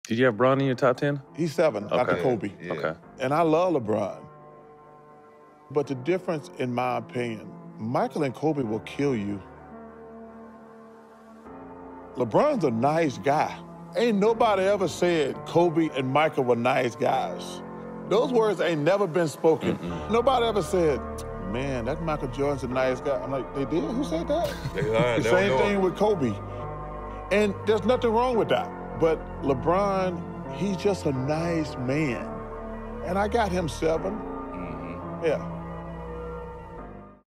Did you have Bron in your top 10? He's 7 after Kobe. Yeah. Okay. And I love LeBron. But the difference, in my opinion, Michael and Kobe will kill you. LeBron's a nice guy. Ain't nobody ever said Kobe and Michael were nice guys. Those words ain't never been spoken. Nobody ever said, man, that Michael Jordan's a nice guy. I'm like, they did? Who said that? The same thing with Kobe. And there's nothing wrong with that. But LeBron, he's just a nice man. And I got him 7. Yeah.